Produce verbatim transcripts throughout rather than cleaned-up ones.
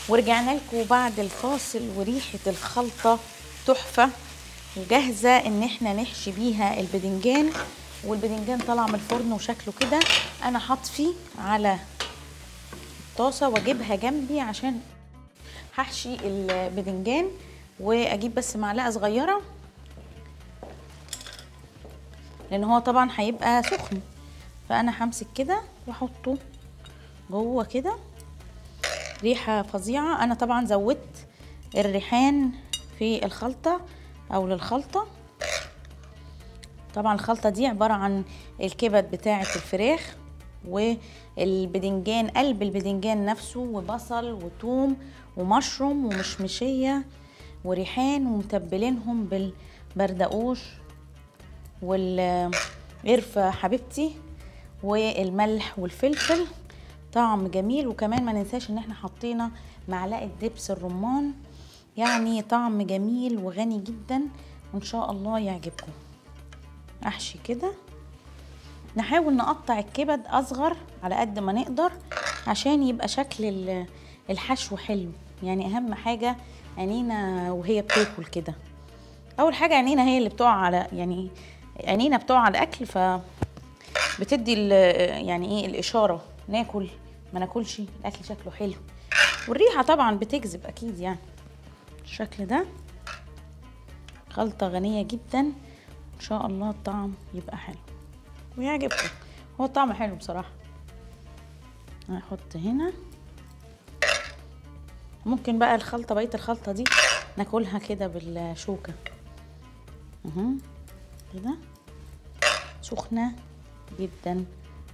ورجعنا لكم بعد الفاصل، وريحة الخلطة تحفة وجاهزة ان احنا نحشي بيها البدنجان. والبدنجان طلع من الفرن وشكله كده. انا هطفي على الطاسة واجيبها جنبي عشان هحشي البدنجان، واجيب بس معلقة صغيرة لان هو طبعا هيبقى سخن. فانا همسك كده واحطه جوه كده. ريحة فظيعة. انا طبعا زودت الريحان في الخلطة او للخلطة. طبعا الخلطة دي عبارة عن الكبد بتاعة الفراخ والبدنجان، قلب البدنجان نفسه، وبصل وثوم ومشروم ومشمشية وريحان، ومتبلينهم بالبردقوش والقرفة حبيبتي والملح والفلفل. طعم جميل. وكمان ما ننساش ان احنا حطينا معلقة دبس الرمان، يعني طعم جميل وغني جدا، وان شاء الله يعجبكم. احشي كده. نحاول نقطع الكبد اصغر على قد ما نقدر عشان يبقى شكل الحشو حلو. يعني اهم حاجة عينينا وهي بتاكل كده. اول حاجة عينينا هي اللي بتقع على، يعني عينينا بتقع على الاكل، ف بتدي يعني ايه الاشارة ناكل ما ناكلش، الاكل شكله حلو. والريحة طبعا بتجذب اكيد. يعني الشكل ده خلطة غنية جدا، ان شاء الله الطعم يبقى حلو ويعجبكم. هو طعم حلو بصراحة. هحط هنا. ممكن بقى الخلطة، بقية الخلطة دي ناكلها كده بالشوكة اهو كده، سخنة جدا.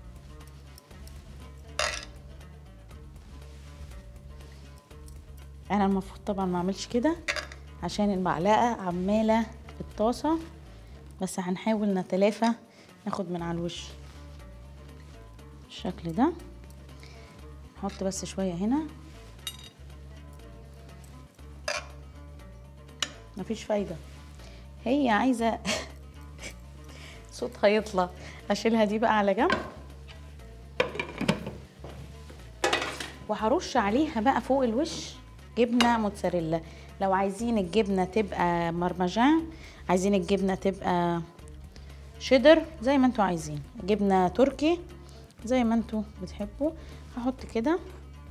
انا المفروض طبعا ما اعملش كده عشان المعلقة عمالة في الطاسة، بس هنحاول نتلافى. ناخد من على الوش بالشكل ده. نحط بس شوية هنا، مفيش فايدة، هي عايزة صوتها يطلع. اشيلها دي بقى على جنب، وهرش عليها بقى فوق الوش جبنة موتزاريلا. لو عايزين الجبنة تبقى مرمجان، عايزين الجبنة تبقى شيدر، زي ما انتوا عايزين، جبنة تركي زي ما انتوا بتحبوا. هحط كده.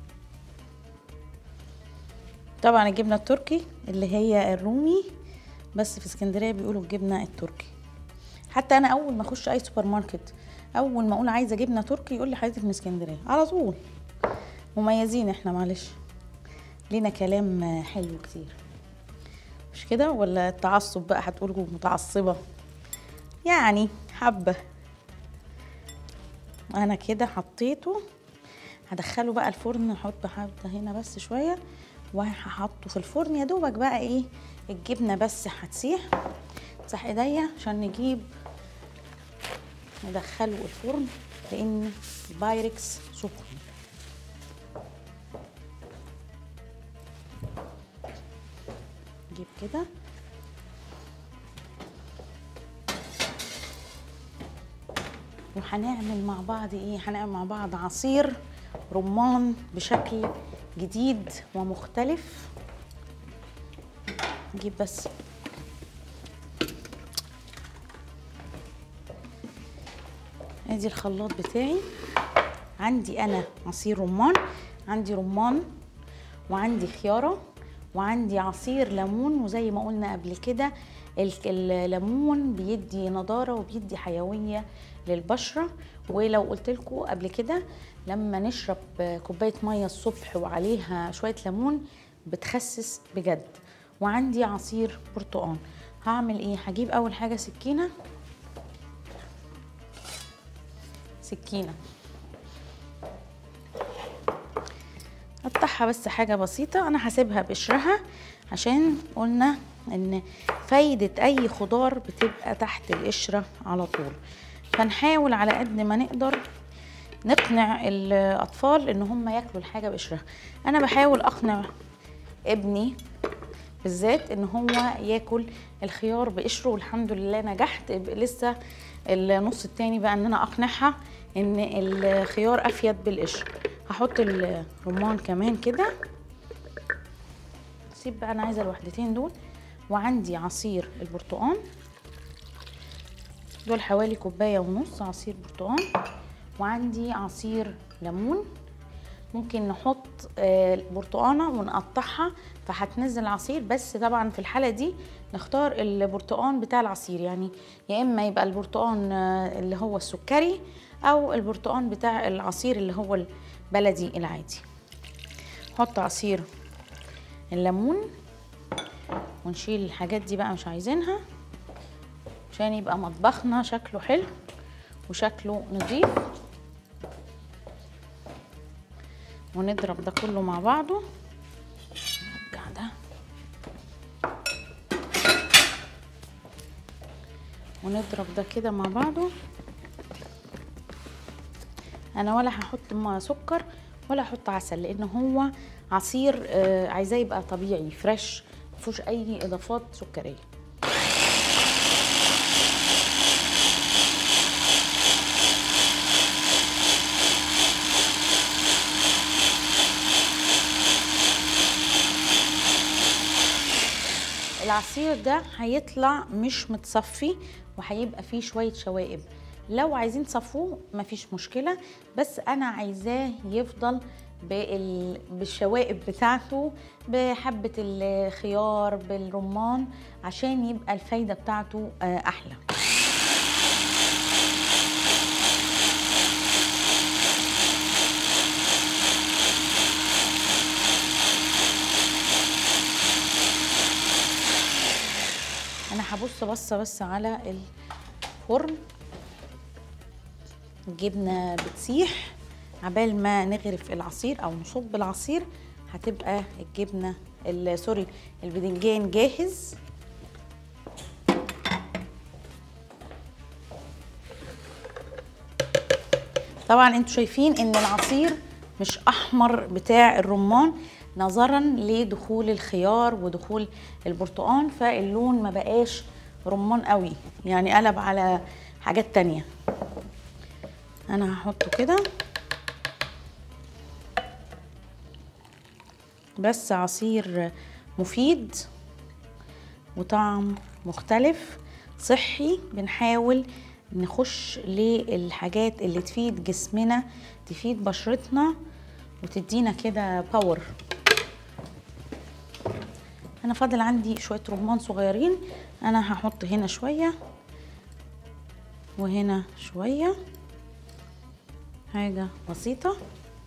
طبعا الجبنة التركي اللي هي الرومي، بس في اسكندرية بيقولوا الجبنة التركي. حتى انا اول ما اخش اي سوبر ماركت، اول ما اقول عايزة جبنة تركي يقول لي حضرتك من اسكندرية على طول. مميزين احنا، معلش لينا كلام حلو كتير، مش كده؟ ولا التعصب بقى هتقولوا متعصبة؟ يعني حبة. انا كده حطيته، هدخله بقى الفرن. احط حبة هنا بس شوية، وهحطه في الفرن يا دوبك بقى ايه الجبنة بس هتسيح. امسح ايديا عشان نجيب ندخله الفرن، لان البايركس سخن. نجيب كده وهنعمل مع بعض ايه، هنعمل مع بعض عصير رمان بشكل جديد ومختلف. نجيب بس ادي الخلاط بتاعي. عندي انا عصير رمان، عندي رمان وعندي خيارة وعندي عصير ليمون. وزي ما قلنا قبل كده الليمون بيدي نضارة وبيدي حيوية للبشرة. ولو قلت لكم قبل كده لما نشرب كوباية مية الصبح وعليها شوية ليمون بتخسس بجد. وعندي عصير برتقال. هعمل ايه؟ هجيب اول حاجة سكينة سكينة اقطعها بس حاجة بسيطة. انا هسيبها بقشرها عشان قلنا ان فايدة اي خضار بتبقى تحت القشرة على طول. فنحاول على قد ما نقدر نقنع الاطفال ان هم ياكلوا الحاجة بقشرها. انا بحاول اقنع ابني بالذات ان هو ياكل الخيار بقشره، والحمد لله نجحت. لسه النص التاني بقى ان انا اقنعها ان الخيار افيد بالقشر. هحط الرمان كمان كده هسيب بقى، انا عايزه الوحدتين دول. وعندي عصير البرتقال، دول حوالي كوبايه ونص عصير برتقال. وعندي عصير ليمون، ممكن نحط برتقانه ونقطعها فهتنزل عصير، بس طبعا في الحاله دي نختار البرتقان بتاع العصير، يعني يا اما يبقى البرتقان اللي هو السكري او البرتقان بتاع العصير اللي هو البلدي العادي. نحط عصير الليمون ونشيل الحاجات دي بقى مش عايزينها، عشان يبقى مطبخنا شكله حلو وشكله نظيف. ونضرب ده كله مع بعضه. نرجع ده ونضرب ده كده مع بعضه. انا ولا هحط سكر ولا هحط عسل، لان هو عصير آه عايزاه يبقى طبيعي فريش، مفيهوش اي اضافات سكريه. العصير ده هيطلع مش متصفي وهيبقى فيه شويه شوائب، لو عايزين تصفوه مفيش مشكله، بس انا عايزاه يفضل بالشوائب بتاعته، بحبه الخيار بالرمان، عشان يبقى الفايده بتاعته احلى. انا هبص بصه بس على الفرن. الجبنه بتسيح، عبال ما نغرف العصير او نصب العصير هتبقى الجبنه سوري الباذنجان جاهز. طبعا انتوا شايفين ان العصير مش احمر بتاع الرمان نظرا لدخول الخيار ودخول البرتقال، فاللون ما بقاش رمان قوي، يعني قلب على حاجات تانية. انا هحطه كده بس عصير مفيد وطعم مختلف صحي، بنحاول نخش للحاجات اللي تفيد جسمنا تفيد بشرتنا وتدينا كده باور. انا فاضل عندي شويه رمان صغيرين، انا هحط هنا شويه وهنا شويه، حاجه بسيطه.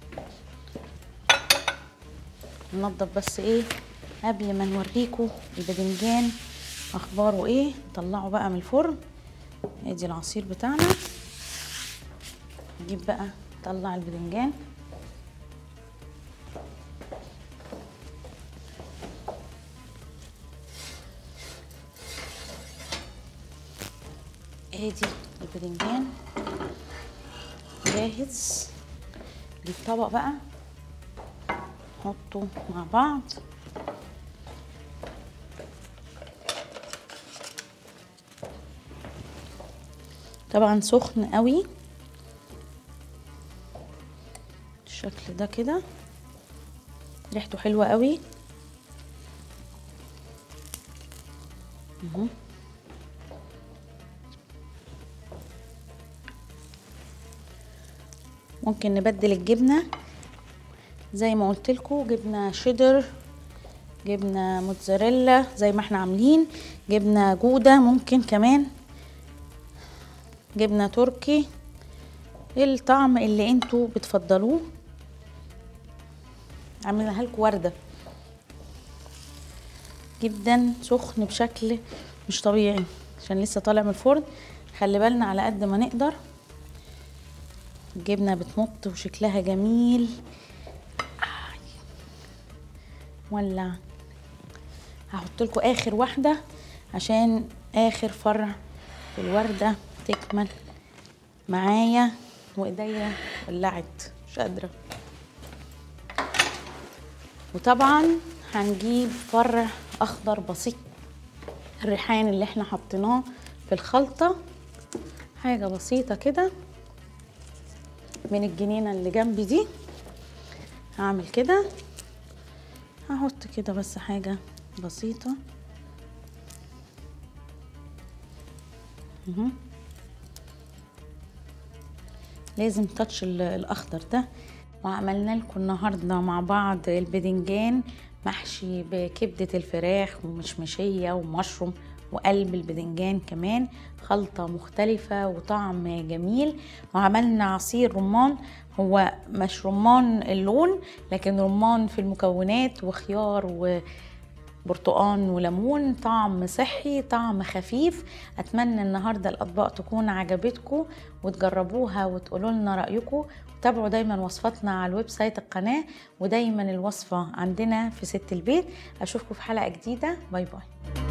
ننضف بس ايه قبل ما نوريكم الباذنجان اخباره ايه. نطلعه بقى من الفرن. ادي العصير بتاعنا. نجيب بقى نطلع الباذنجان. ادي الباذنجان جاهز. نجيب طبق بقى نحطه مع بعض. طبعا سخن قوي الشكل ده كده، ريحته حلوه قوي. اهو ممكن نبدل الجبنه زي ما قلت لكم، جبنه شيدر، جبنه موتزاريلا زي ما احنا عاملين، جبنه جوده، ممكن كمان جبنه تركي، الطعم اللي انتوا بتفضلوه. عاملها لكم ورده جدا، سخن بشكل مش طبيعي عشان لسه طالع من الفرن. خلي بالنا على قد ما نقدر. الجبنه بتمط وشكلها جميل. ولع. هحط لكم اخر واحده عشان اخر فرع في الورده تكمل معايا، وايديا ولعت مش قادره. وطبعا هنجيب فرع اخضر بسيط، الريحان اللي احنا حطيناه في الخلطه، حاجه بسيطه كده من الجنينه اللي جنبي دي. هعمل كده اهو، هحط كده بس حاجة بسيطة اهو. لازم تاتش الاخضر ده. وعملنا لكم النهارده مع بعض البدنجان محشي بكبدة الفراخ ومشمشية ومشروم وقلب البدنجان كمان، خلطة مختلفة وطعم جميل. وعملنا عصير رمان، هو مش رمان اللون لكن رمان في المكونات، وخيار وبرتقان وليمون، طعم صحي طعم خفيف. اتمنى النهارده الاطباق تكون عجبتكم وتجربوها وتقولوا لنا رايكم. تابعوا دايما وصفاتنا على الويب سايت القناه، ودايما الوصفه عندنا في ست البيت. اشوفكم في حلقه جديده. باي باي.